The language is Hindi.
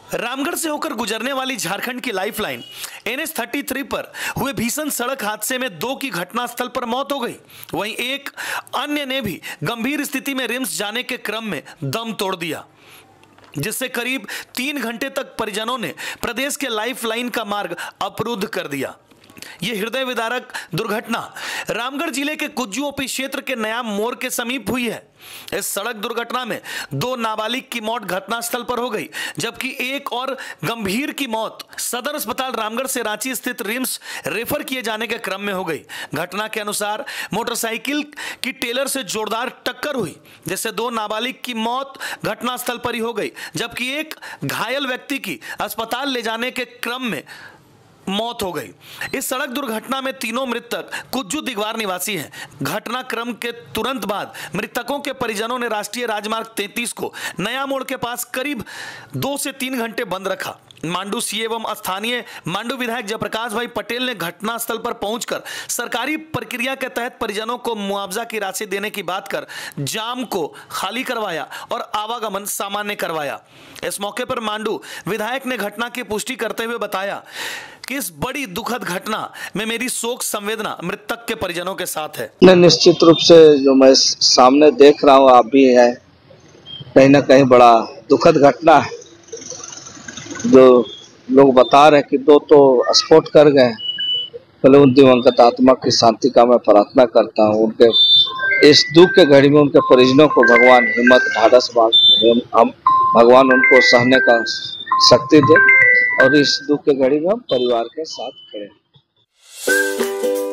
रामगढ़ से होकर गुजरने वाली झारखंड की लाइफलाइन NH-33 पर हुए भीषण सड़क हादसे में 2 की घटनास्थल पर मौत हो गई। वहीं एक अन्य ने भी गंभीर स्थिति में रिम्स जाने के क्रम में दम तोड़ दिया, जिससे करीब 3 घंटे तक परिजनों ने प्रदेश के लाइफलाइन का मार्ग अवरुद्ध कर दिया। यह हृदय विदारक दुर्घटना रामगढ़ जिले के कुज्जू ओपी क्षेत्र के नया मोड़ के समीप हुई है। इस सड़क दुर्घटना में 2 नाबालिग की मौत घटनास्थल पर हो गई, जबकि एक और गंभीर की मौत सदर अस्पताल रामगढ़ से रांची स्थित रिम्स रेफर किए जाने के क्रम में हो गई। घटना के अनुसार मोटरसाइकिल की टेलर से जोरदार टक्कर हुई, जिससे 2 नाबालिग की मौत घटनास्थल पर ही हो गई, जबकि एक घायल व्यक्ति की अस्पताल ले जाने के क्रम में मौत हो गई। इस सड़क दुर्घटना में तीनों मृतक कुज्जू दिगवार निवासी हैं। घटना क्रम के तुरंत बाद मृतकों के परिजनों ने राष्ट्रीय राजमार्ग 33 को नया मोड़ के पास करीब 2 से 3 घंटे बंद रखा। मांडू सीए एवं स्थानीय मांडू विधायक जयप्रकाश भाई पटेल ने घटनास्थल पर पहुंचकर सरकारी प्रक्रिया के तहत परिजनों को मुआवजा की राशि देने की बात कर जाम को खाली करवाया और आवागमन सामान्य करवाया। इस मौके पर मांडू विधायक ने घटना की पुष्टि करते हुए बताया कि इस बड़ी दुखद घटना में मेरी शोक संवेदना मृतक के परिजनों के साथ है। निश्चित रूप से जो मैं सामने देख रहा हूँ, आप भी है, कहीं ना कहीं बड़ा दुखद घटना है। जो लोग बता रहे हैं कि 2 तो स्फोट कर गए। पहले उन दिवंगत आत्मा की शांति का मैं प्रार्थना करता हूँ। उनके इस दुख के घड़ी में उनके परिजनों को भगवान हिम्मत ढाढ़स हम भगवान उनको सहने का शक्ति दे और इस दुख के घड़ी में हम परिवार के साथ खड़े हैं।